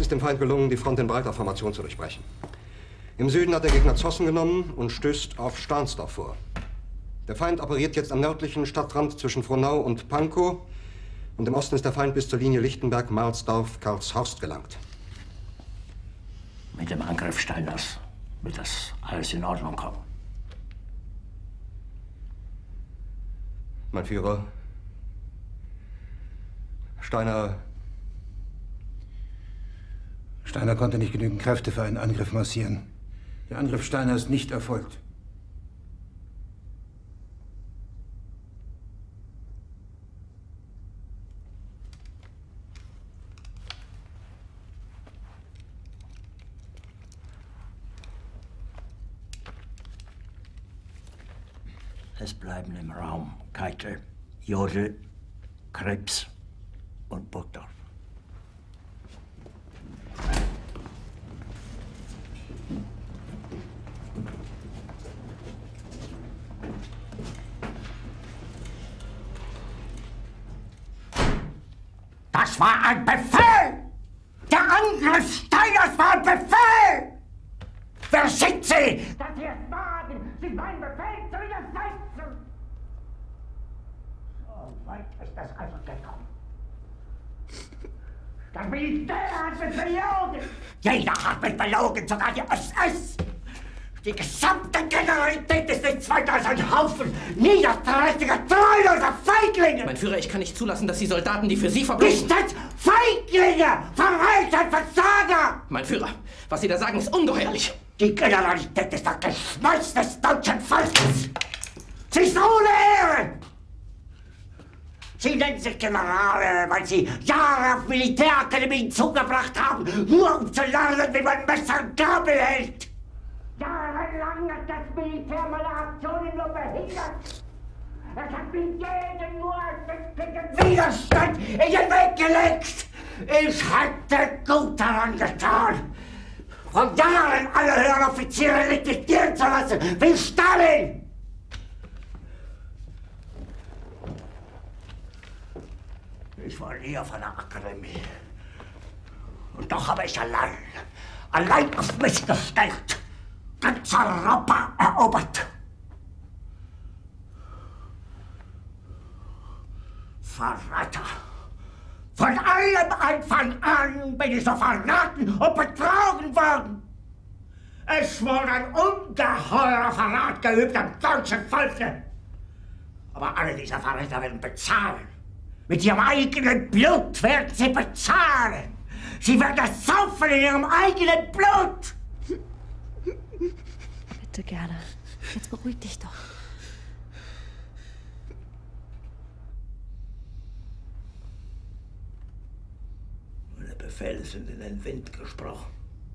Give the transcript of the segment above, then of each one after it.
ist dem Feind gelungen, die Front in breiter Formation zu durchbrechen. Im Süden hat der Gegner Zossen genommen und stößt auf Stahnsdorf vor. Der Feind operiert jetzt am nördlichen Stadtrand zwischen Frohnau und Pankow. Und im Osten ist der Feind bis zur Linie Lichtenberg-Marsdorf-Karlshorst gelangt. Mit dem Angriff Steiners wird das alles in Ordnung kommen. Mein Führer, Steiner konnte nicht genügend Kräfte für einen Angriff massieren. Der Angriff Steiner ist nicht erfolgt. Es bleiben im Raum Keitel, Jodl, Krebs und Burgdorf. Das war ein Befehl! Der Angriff Steiners war ein Befehl! Wer schickt Sie? Dass Sie es wagen, sich meinen Befehl zu widersetzen! So weit ist das also gekommen. Das Militär hat mich belogen! Jeder hat mich belogen, sogar die SS! Die gesamte Generalität ist nichts weiter als ein Haufen niederträchtiger, treuloser Feiglinge! Mein Führer, ich kann nicht zulassen, dass die Soldaten, die für Sie verbringen... Nicht als Feiglinge! Verräter, Versager! Mein Führer, was Sie da sagen, ist ungeheuerlich! Die Generalität ist das Geschmeiß des deutschen Volkes! Sie ist ohne Ehre! Sie nennen sich Generale, weil Sie Jahre auf Militärakademien zugebracht haben, nur um zu lernen, wie man Messer und Gabel hält! Jahrelang hat das Militär meine Aktionen nur behindert. Es hat mir jeden nur ersichtlichen Widerstand in den Weg gelegt. Ich hätte gut daran getan, von Jahren alle höheren Offiziere liquidieren zu lassen, wie Stalin. Ich war nie auf einer Akademie. Und doch habe ich allein auf mich gestellt, ganz Europa erobert. Verräter! Von allem Anfang an bin ich so verraten und betrogen worden. Es wurde ein ungeheurer Verrat geübt am deutschen Volke. Aber alle diese Verräter werden bezahlen. Mit ihrem eigenen Blut werden sie bezahlen. Sie werden das saufen in ihrem eigenen Blut. Bitte gerne. Jetzt beruhig dich doch. Meine Befehle sind in den Wind gesprochen.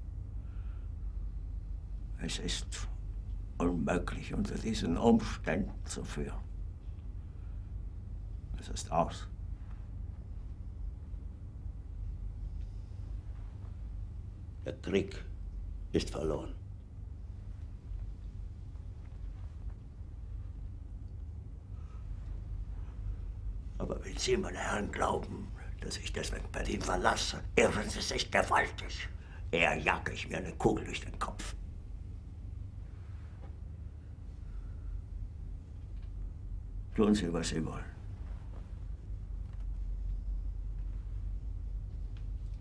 Es ist unmöglich, unter diesen Umständen zu führen. Es ist aus. Der Krieg ist verloren. Aber wenn Sie, meine Herren, glauben, dass ich deswegen Berlin verlasse, irren Sie sich gewaltig. Eher jage ich mir eine Kugel durch den Kopf. Tun Sie, was Sie wollen.